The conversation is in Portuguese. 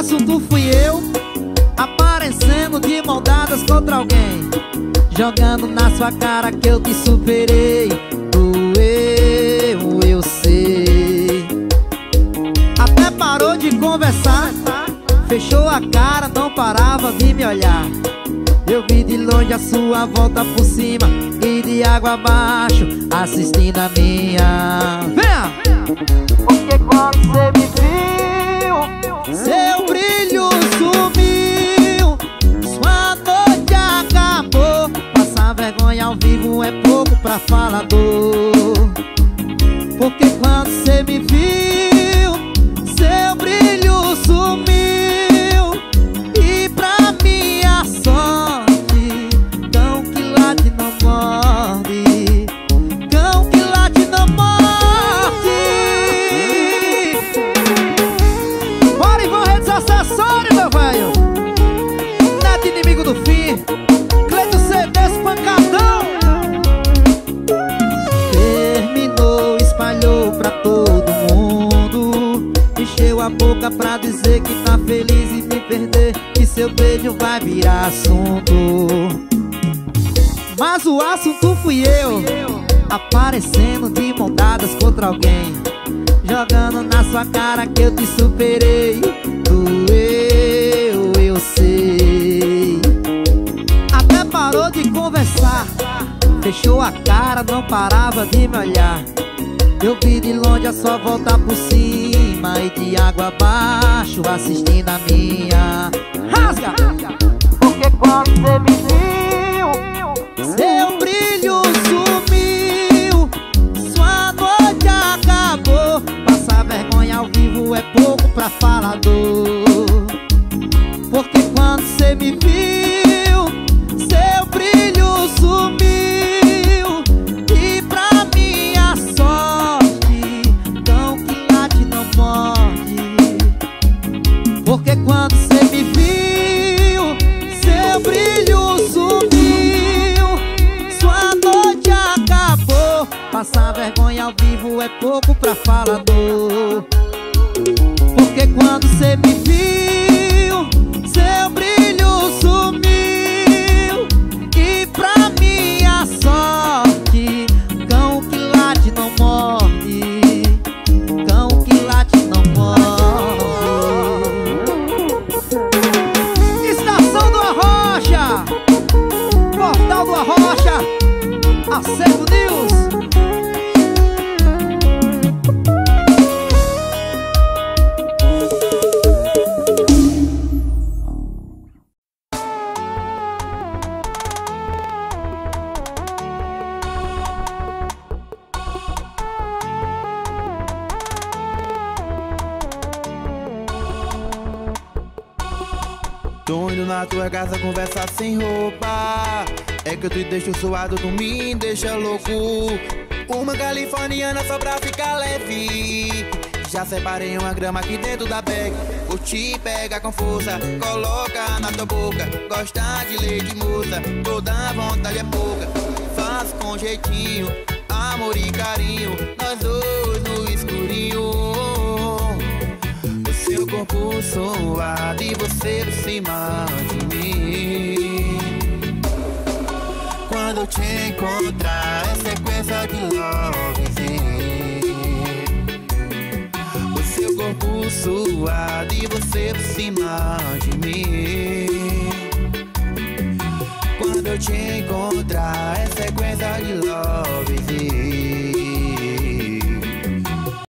assunto fui eu, aparecendo de mão dadas contra alguém, jogando na sua cara que eu te superei. Doeu, eu sei. Até parou de conversar, fechou a cara, não parava de me olhar. Eu vi de longe a sua volta por cima e de água abaixo, assistindo a minha. Venha! Porque quando você me viu, seu brilho sumiu, sua noite acabou. Passar vergonha ao vivo é pouco pra falador. Porque quando você me viu, seu brilho sumiu. E pra minha sorte, cão que late não morde, cão que late não morde. Bora, Ivan Redes Acessórios, meu velho. Neto inimigo do fim, Cleito CD espancadão. Terminou, espalhou pra todo mundo, encheu a boca pra dizer que tá feliz e me perder, que seu beijo vai virar assunto. Mas o assunto fui eu, aparecendo de mão dadas contra alguém, jogando na sua cara que eu te superei. Doeu, eu sei. Até parou de conversar, fechou a cara, não parava de me olhar. Eu vi de longe a sua volta por cima e de água abaixo, assistindo a minha. Rasga! Porque quando você me viu, seu brilho sumiu, sua noite acabou. Passar vergonha ao vivo é pouco pra falador. Porque quando você me viu, seu brilho sumiu. E pra minha sorte, cão que late não morde. Porque quando você me viu, seu brilho sumiu, sua noite acabou. Passar vergonha ao vivo é pouco pra falador. Porque quando você me viu, seu brilho sumiu. E pra minha sorte, cão que late não morde, cão que late não morde. Estação do Arrocha, Portal do Arrocha, Acervo News. Tô indo na tua casa conversar sem roupa. É que eu te deixo suado, tu me deixa louco. Uma californiana só pra ficar leve. Já separei uma grama aqui dentro da bag. Vou te pegar com força, coloca na tua boca. Gosta de leite moça, toda vontade é pouca. Faz com jeitinho, amor e carinho, nós dois no escurinho. Seu corpo suado e você por cima de mim. Quando eu te encontrar é sequência de lovezinho. O seu corpo suado e você por cima de mim. Quando eu te encontrar